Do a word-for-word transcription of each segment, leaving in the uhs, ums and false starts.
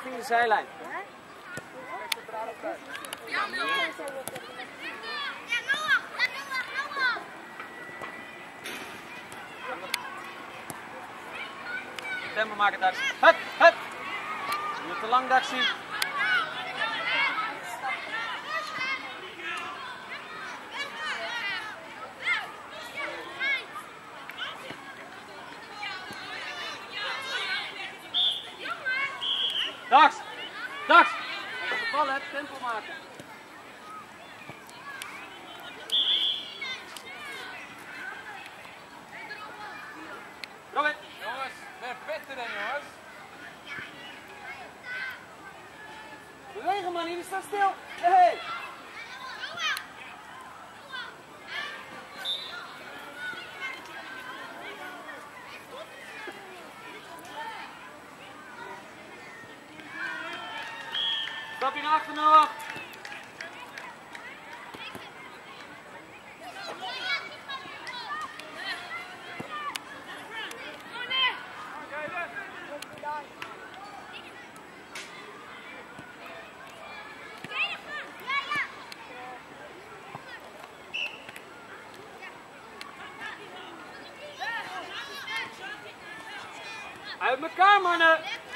richting de zijlijn. Tempo maken, Dax. Hup, hup. Niet te lang, Daxie. Dax! Dax! Als je de bal hebt, tempo maken. Robin! Jongens, meer vetten dan jongens. Bewegen man, jullie staan stil. Hey! Stapje naar achter nog. Uit elkaar mannen.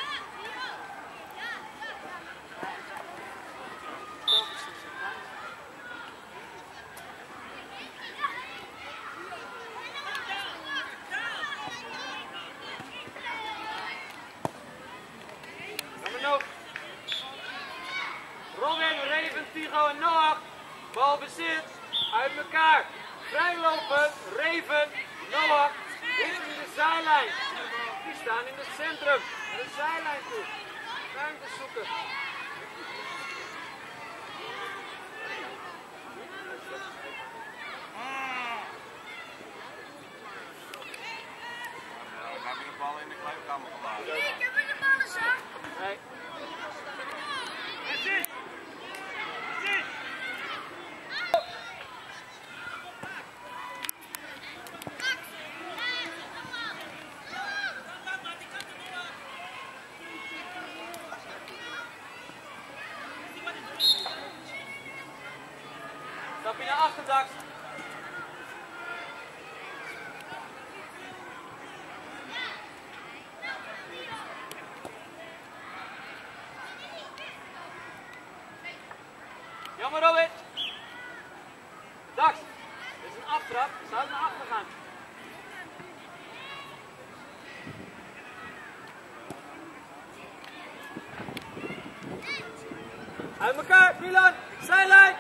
Robin, Reven, Tigo en Noach. Balbezit. Uit elkaar. Vrijlopen. Reven, Noach. Weer in de zijlijn. Die staan in het centrum. Naar de zijlijn toe. Ruimte zoeken. We hebben de bal in de kleedkamer gelaten. Nee, ik heb de ballen zo. Nee. Stap je naar achter, Dax. Jammer, Robin. Dax, dit is een aftrap. Zou naar achter gaan. Uit elkaar, Milan. Zijlijn.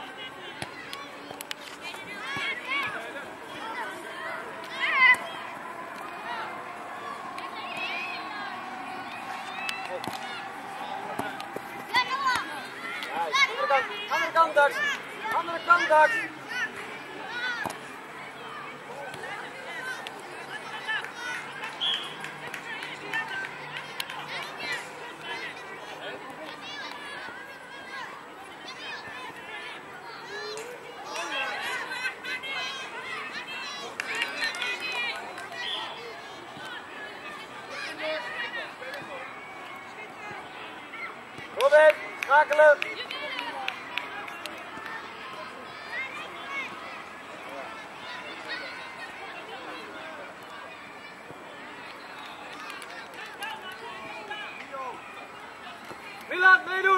Andere kant, Dax. Andere kant, Dax. Robin, schakelen. Milan, meedoen!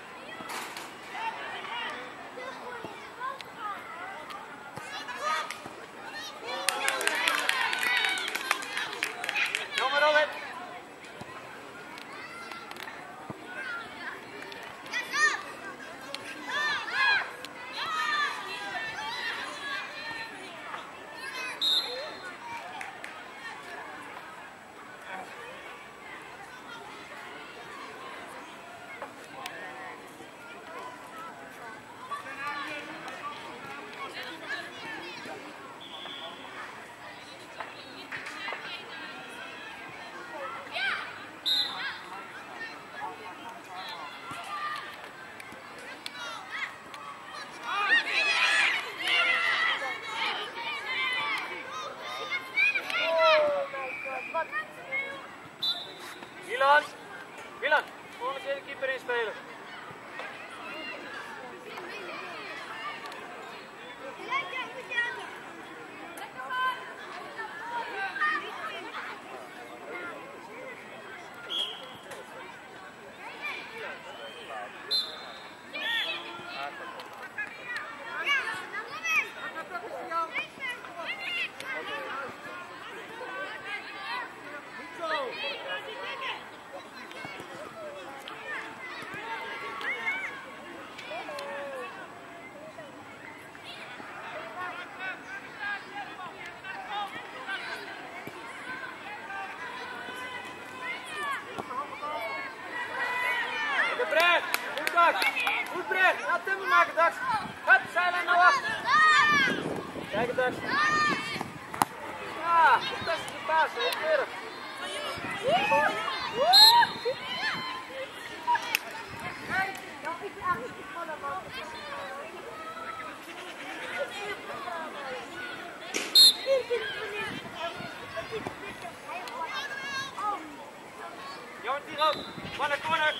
Jammer, Robin! De breed. Goed Dax. Goed breed. Laat timmer maken Dax. Hup, zijlijn naar achter. Kijk het Dax. Ja, goed best de paas. Heel keurig. Jongen, Tiro. Corner, corner.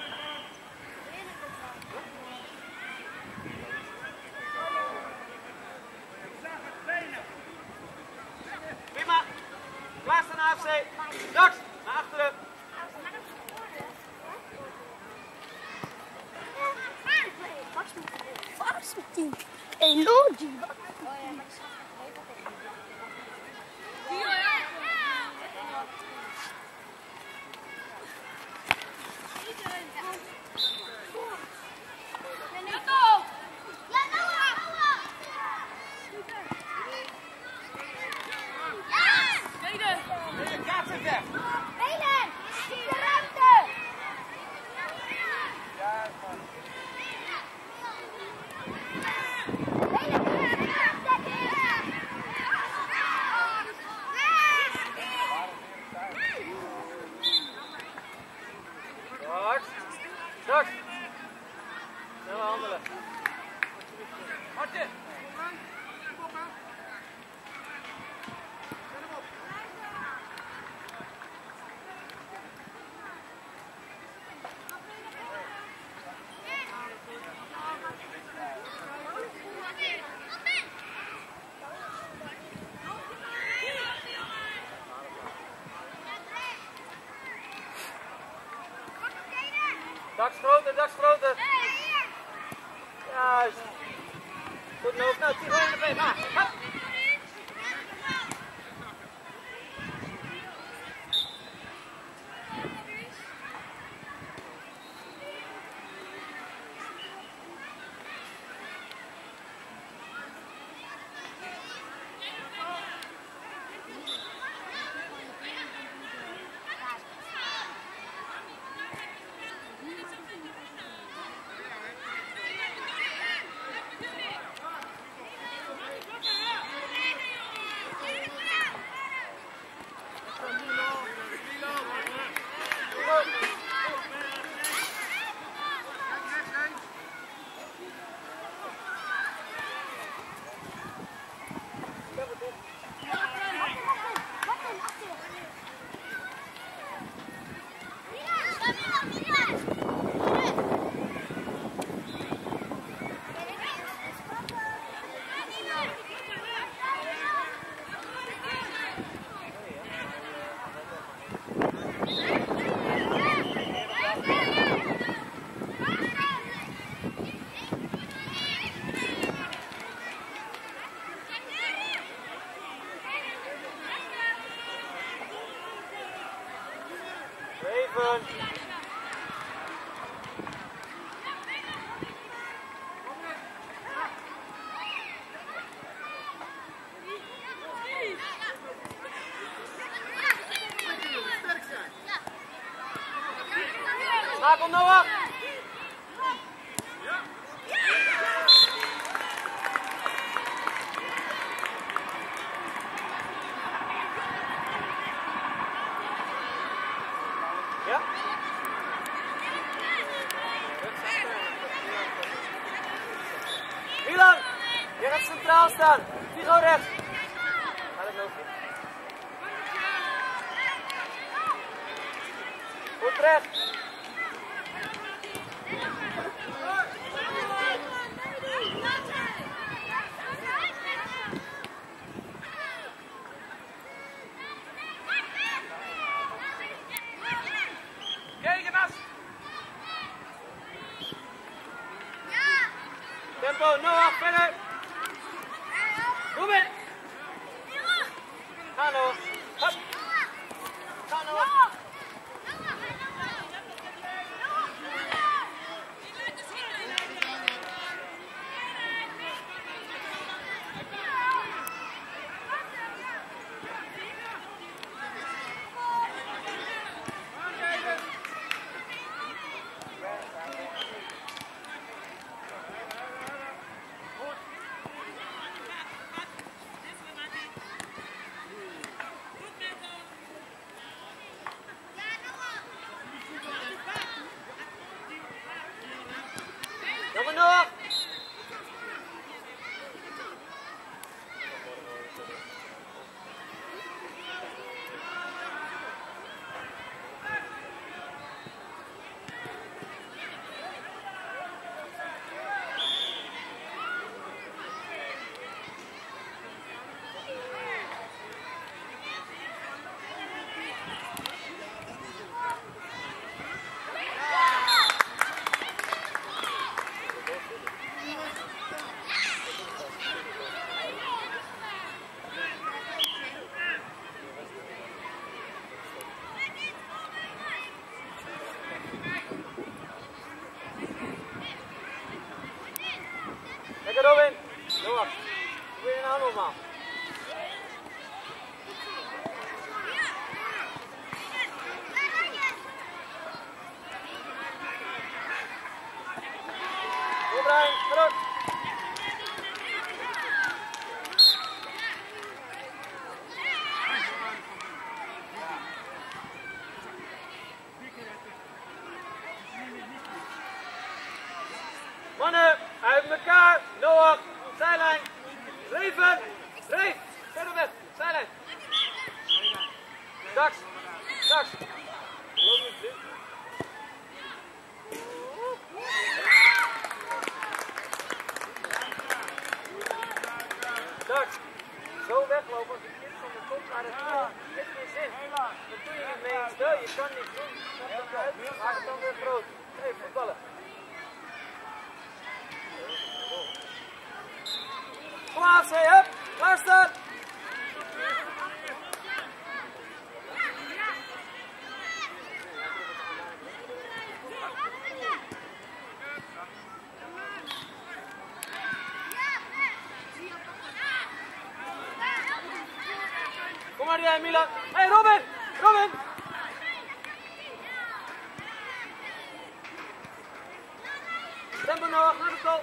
Prima. Klaar staan A F C. Dax, naar achteren. Vast met die emoji. Dax. Snel handelen. Martin. Dax groter, Dax groter. Juist. Goed hoofd. Nou, tien gewoon in de been. Maar, hop. Schakel Noah! Ja? Milan, je gaat centraal staan. Figo rechts. Ga dat lopen. Goed rechts. Tempo, Noah, verder. Ruben. Ga Noah. Hup. Ga Noah. Noah. Lekker Robin. Noah. Doe je nou nog maar. Goed Brian, terug. Mannen, uit elkaar. Noah, zijlijn. Reven. Reef. Verder weg. Zijlijn. Dax. Dax. Loop niet dit. Dax. Zo weglopen als een kind van de top naar de grond. Heeft geen zin. Dat doe je niet mee. Stel, je kan niet doen. Snap je uit? Maak het dan weer groot. Nee, voetballen. Kom aan, zee, hup, daar staan. Kom maar jij, Milan. Hé, hey, Robin, Robin. Tempo Noah, naar de goal.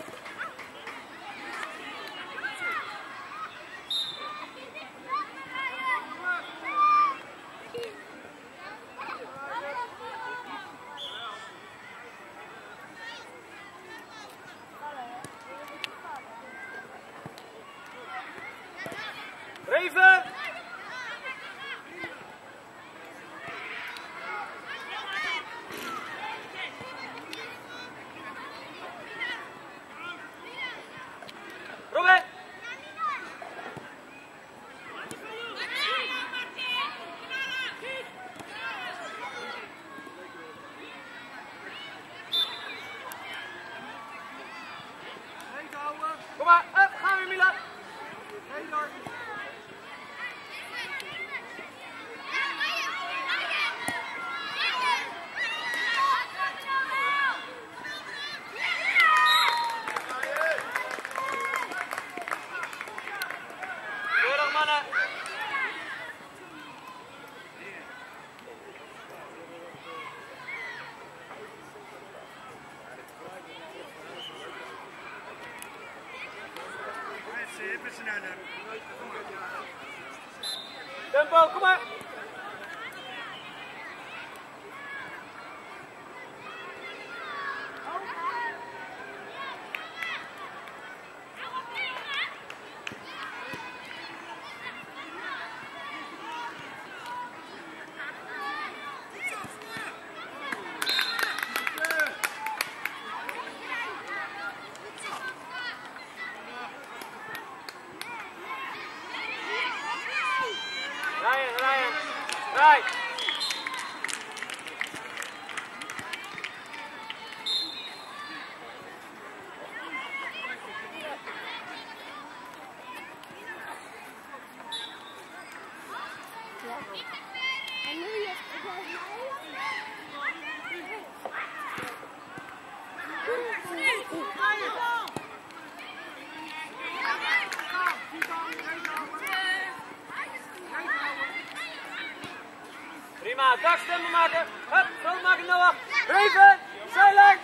Reven! Robin! Kom maar, up, gaan we Milan! Hey, door. Keurig mannen. Tempo, kom maar. Ryan, Ryan, right. En nu is het wel Prima, dagstemmen maken. Hup, groot maken Noah. Reven, zijlijn.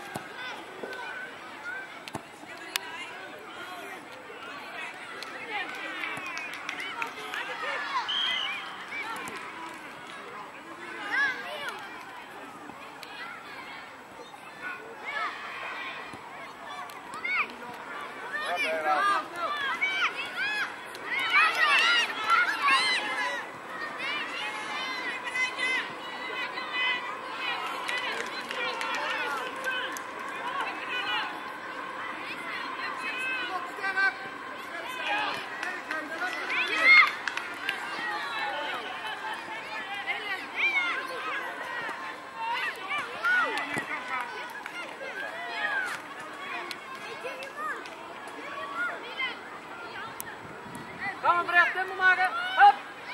Gaan we recht tempo maken. Hup.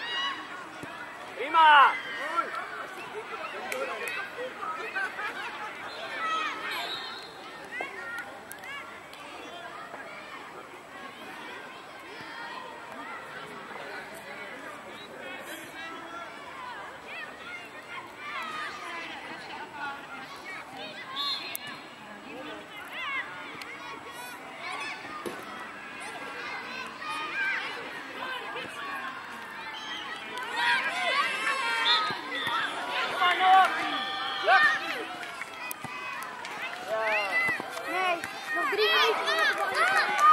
Prima. Nee, nog drie minuten van de bal.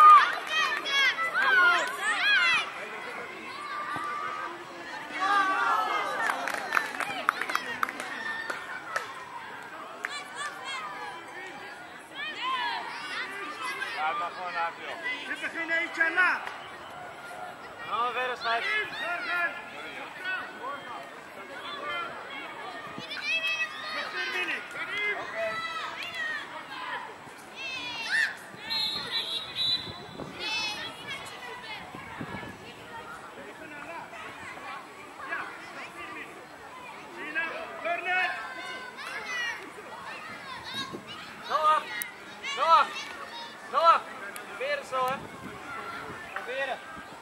Ja, het mag gewoon naar veel. Zit er geen eentje aan na? Dan gaan we verder, schijf. Nog vier minuten. Oké. Noah. Noah. Noah. Proberen zo, hè. Proberen.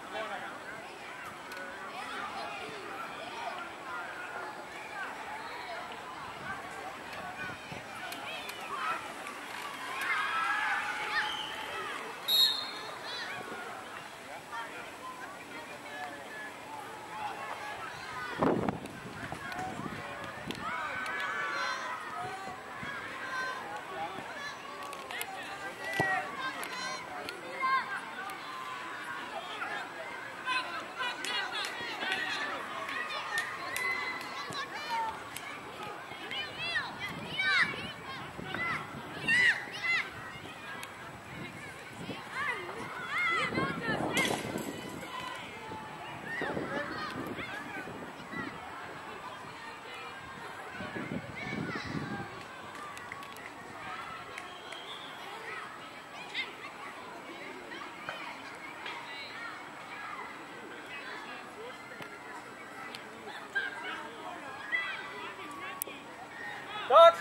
Tot.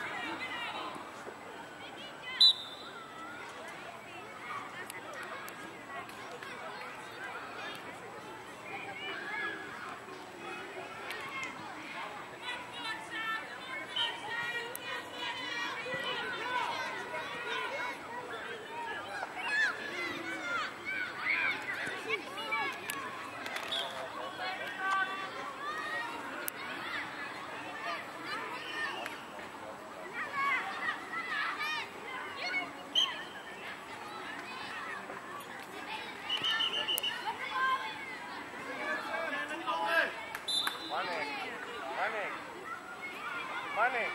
Money.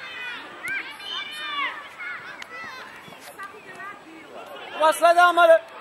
Was, laat aan, maar.